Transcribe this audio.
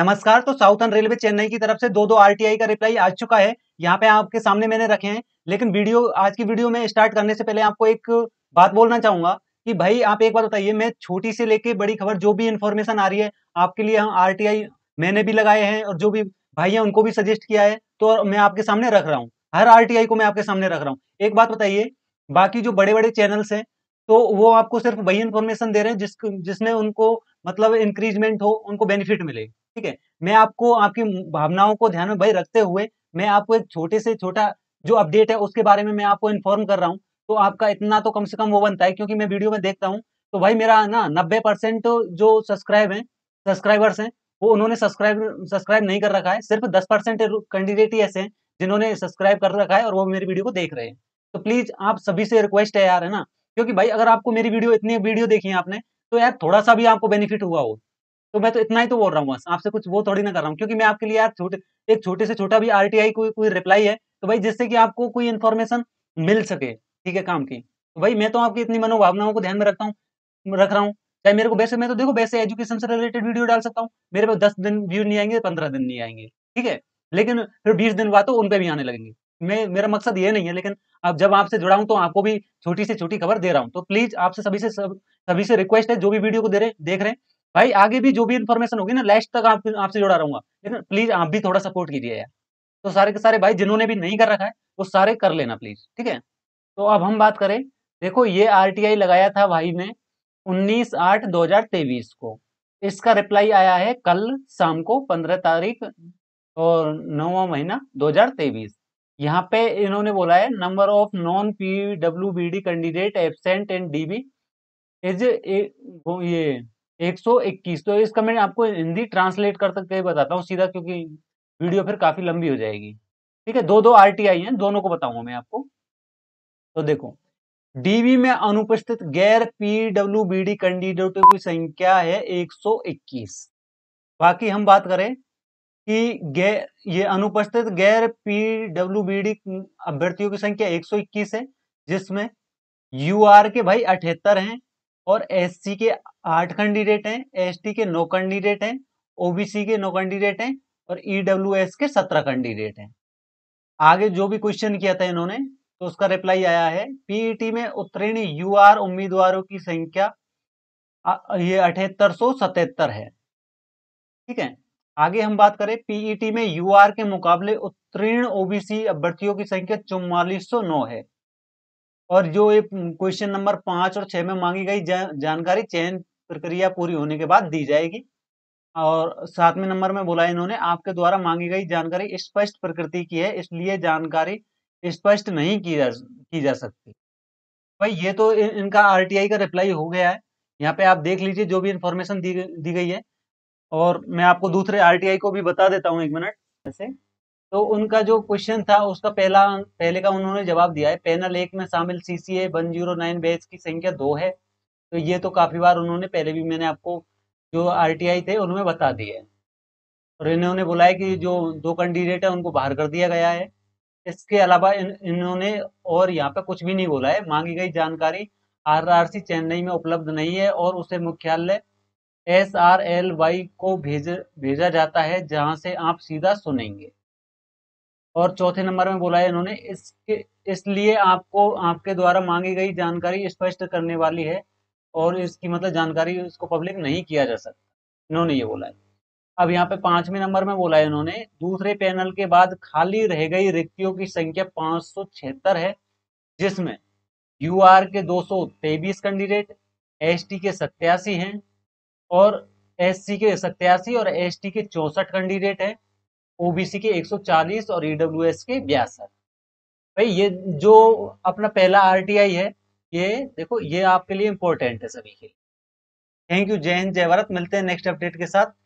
नमस्कार। तो southern railway Chennai की तरफ से दो आरटीआई का रिप्लाई आ चुका है। यहाँ पे आपके सामने मैंने रखे हैं। लेकिन आज की वीडियो में स्टार्ट करने से पहले आपको एक बात बोलना चाहूंगा कि भाई आप एक बात बताइए, मैं छोटी से लेके बड़ी खबर जो भी इंफॉर्मेशन आ रही है आपके लिए, हम आरटीआई मैंने भी लगाए हैं और जो भी भाई हैं उनको भी सजेस्ट किया है, तो मैं आपके सामने रख रहा हूँ। हर आरटीआई को मैं आपके सामने रख रहा हूँ। एक बात बताइए, बाकी जो बड़े बड़े चैनल्स हैं तो वो आपको सिर्फ वही इंफॉर्मेशन दे रहे हैं जिसमें उनको मतलब इंक्रीजमेंट हो, उनको बेनिफिट मिले। ठीक है, मैं आपको आपकी भावनाओं को ध्यान में भाई रखते हुए मैं आपको एक छोटे से छोटा जो अपडेट है उसके बारे में मैं आपको इन्फॉर्म कर रहा हूँ। तो आपका इतना तो कम से कम वो बनता है, क्योंकि मैं वीडियो में देखता हूँ तो भाई मेरा ना 90% जो सब्सक्राइबर्स हैं वो उन्होंने सब्सक्राइब नहीं कर रखा है। सिर्फ 10% कैंडिडेट ही ऐसे हैं जिन्होंने सब्सक्राइब कर रखा है और वो मेरी वीडियो को देख रहे हैं। तो प्लीज आप सभी से रिक्वेस्ट है यार, है ना, क्योंकि भाई अगर आपको मेरी इतनी वीडियो देखी है आपने, तो यार थोड़ा सा भी आपको बेनिफिट हुआ हो तो मैं तो इतना ही तो बोल रहा हूँ, बस आपसे कुछ वो थोड़ी ना कर रहा हूँ। क्योंकि मैं आपके लिए यार एक छोटे से छोटा भी आरटीआई कोई रिप्लाई है तो भाई जिससे कि आपको कोई इन्फॉर्मेशन मिल सके, ठीक है, काम की। तो भाई मैं तो आपकी इतनी मनोभावनाओं को ध्यान में रख रहा हूँ। चाहे मेरे को वैसे, मैं तो देखो वैसे एजुकेशन से रिलेटेड वीडियो डाल सकता हूँ, मेरे पे 10 दिन व्यू नहीं आएंगे, 15 दिन नहीं आएंगे, ठीक है, लेकिन फिर 20 दिन बाद तो उन पे भी आने लगेंगे। मेरा मकसद ये नहीं है, लेकिन अब जब आपसे जुड़ा हूं तो आपको भी छोटी से छोटी खबर दे रहा हूं। तो प्लीज आपसे सभी से रिक्वेस्ट है, जो भी वीडियो को देख रहे हैं भाई, आगे भी जो भी इन्फॉर्मेशन होगी ना लास्ट तक आपसे जुड़ा रहूंगा, लेकिन प्लीज आप भी थोड़ा सपोर्ट कीजिए यार। तो सारे के सारे भाई जिन्होंने भी नहीं कर रखा है वो सारे कर लेना प्लीज, ठीक है। तो अब हम बात करें, देखो ये आरटीआई लगाया था भाई ने 19/8/2023 को। इसका रिप्लाई आया है कल शाम को 15 तारीख और 9वां महीना 2023। यहाँ पे इन्होंने बोला है number of non PWBD candidate absent and DB is ये 121। तो इसका मैं आपको हिंदी ट्रांसलेट कर करके बताता हूँ सीधा, क्योंकि वीडियो फिर काफी लंबी हो जाएगी। ठीक है, दो आरटीआई हैं, दोनों को बताऊंगा मैं आपको। तो देखो, डीबी में अनुपस्थित गैर पीडब्ल्यूबीडी कैंडिडेटों की संख्या है 121। बाकी हम बात करें कि ये अनुपस्थित गैर पीडब्ल्यूबीडी अभ्यर्थियों की संख्या 121 है, जिसमें यूआर के भाई 78 हैं और एससी के 8 कैंडिडेट हैं, एसटी के 9 कैंडिडेट हैं, ओबीसी के 9 कैंडिडेट हैं और ईडब्ल्यूएस के 17 कैंडिडेट हैं। आगे जो भी क्वेश्चन किया था इन्होंने तो उसका रिप्लाई आया है, पीईटी में उत्तीर्ण यूआर उम्मीदवारों की संख्या ये 7877 है, ठीक है। आगे हम बात करें, पीईटी में यूआर के मुकाबले उत्तीर्ण ओबीसी अभ्यर्थियों की संख्या 4409 है। और जो ये क्वेश्चन नंबर 5 और 6 में मांगी गई जानकारी चयन प्रक्रिया पूरी होने के बाद दी जाएगी। और 7वें नंबर में बोला इन्होंने, आपके द्वारा मांगी गई जानकारी स्पष्ट प्रकृति की है, इसलिए जानकारी स्पष्ट नहीं की जा सकती। भाई ये तो इनका आरटीआई का रिप्लाई हो गया है। यहाँ पे आप देख लीजिए जो भी इंफॉर्मेशन दी गई है। और मैं आपको दूसरे आरटीआई को भी बता देता हूँ, 1 मिनट ऐसे। तो उनका जो क्वेश्चन था उसका पहले का उन्होंने जवाब दिया है, पैनल 1 में शामिल सीसीए 109 बैच की संख्या 2 है। तो ये तो काफी बार उन्होंने पहले भी मैंने आपको जो आरटीआई थे उनमें बता दिए है। और इन्होंने बोला है कि जो 2 कैंडिडेट है उनको बाहर कर दिया गया है। इसके अलावा इन्होंने और यहाँ पे कुछ भी नहीं बोला है। मांगी गई जानकारी आरआरसी चेन्नई में उपलब्ध नहीं है और उसे मुख्यालय SRLY को भेजा जाता है, जहां से आप सीधा सुनेंगे। और चौथे नंबर में बोला है इन्होंने, इसलिए आपको आपके द्वारा मांगी गई जानकारी स्पष्ट करने वाली है और इसकी मतलब जानकारी इसको पब्लिक नहीं किया जा सकता, इन्होंने ये बोला है। अब यहाँ पे 5वें नंबर में बोला है इन्होंने, दूसरे पैनल के बाद खाली रह गई रिक्तियों की संख्या 576 है, जिसमें यूआर के 223 कैंडिडेट, एसटी के 87 हैं और एससी के 87 और एसटी के 64 कैंडिडेट हैं, ओबीसी के 140 और ईडब्ल्यूएस के 62। भाई ये जो अपना पहला आरटीआई है, ये देखो ये आपके लिए इंपॉर्टेंट है सभी के लिए। थैंक यू, जय हिंद जय भारत। मिलते हैं नेक्स्ट अपडेट के साथ।